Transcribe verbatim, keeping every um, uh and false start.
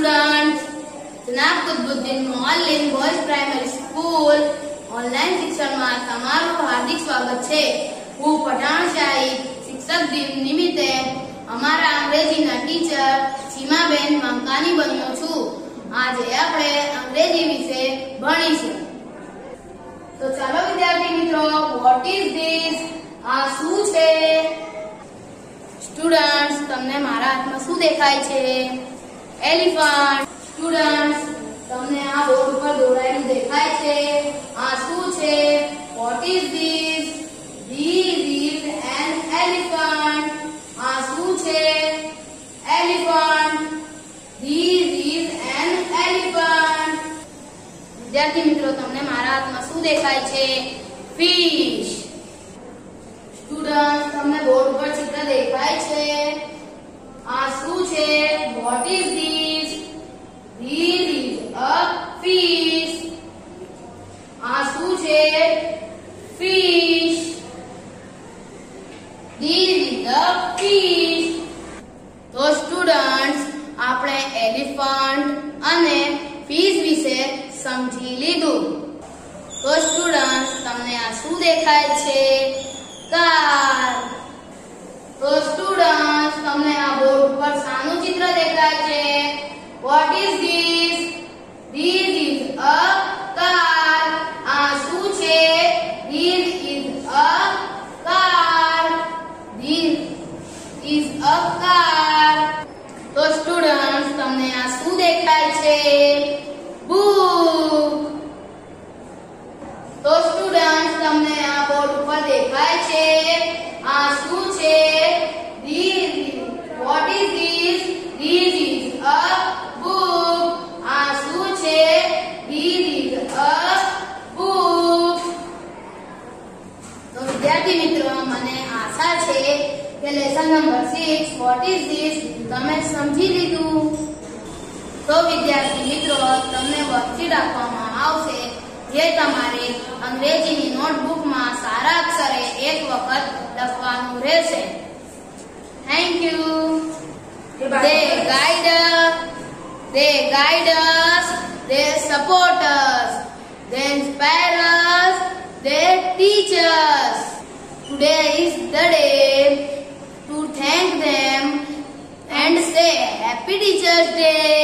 Student, જનાબ Qutbuddin Moallim boys primary school online શિક્ષણમાં તમારું હાર્દિક સ્વાગત છે. હું પઠાણ શાહિદ શિક્ષક દિન નિમિત્તે અમારા અંગ્રેજીના ટીચર સીમાબેન મંકાની બન્યો છું. આજે આપણે અંગ્રેજી વિશે ભણીશું. તો ચાલો વિદ્યાર્થી મિત્રો, વોટ ઇઝ ધીસ? આ શું છે? સ્ટુડન્ટ્સ, તમને મારા હાથમાં શું દેખાય છે? એલિફન્ટ. સ્ટુડન્ટ્સ, તમને આ બોર્ડ ઉપર દોરાયેલું દેખાય છે. આ શું છે? What is this? This is an elephant. આ શું છે? Elephant. This is an elephant. વિદ્યાર્થી મિત્રો, તમને મારા હાથમાં શું દેખાય છે? ફિશ. સ્ટુડન્ટ, તમને બોર્ડ ઉપર ચિત્ર દેખાય છે. આ શું છે? What is this? This is a fish. આ શું છે? Fish. This is the fish. તો સ્ટુડન્ટ્સ, આપણે એલિફન્ટ અને ફિશ વિશે સમજી લીધું. તો સ્ટુડન્ટ્સ, તમને આ શું દેખાય છે? કાર. તો સ્ટુડન્ટ્સ, તમને આ બોર્ડ ઉપર શાનું ચિત્ર દેખાય છે? What is this? This is a car. આ શું છે? This is a car. This is a car. તો સ્ટુડન્ટ્સ, તમને આ શું દેખાય છે? બુક. તો સ્ટુડન્ટ્સ, તમને આ બોર્ડ ઉપર દેખાય છે. આ શું છે? This is, what is this? This is a book. આ શું છે? This is a book. તો વિદ્યાર્થી મિત્રો, મને આશા છે કે lesson number six what is this તમે સમજી લીધું. તો વિદ્યાર્થી મિત્રો, તમને વર્કશીટ આપવામાં આવશે જે તમારે અંગ્રેજીની નોટબુકમાં સારા અક્ષરે એક વખત લખવાનું રહેશે. Thank you. They guide us, they guide us, they support us, they inspire us, they teach us. Today is the day to thank them and say Happy Teachers Day.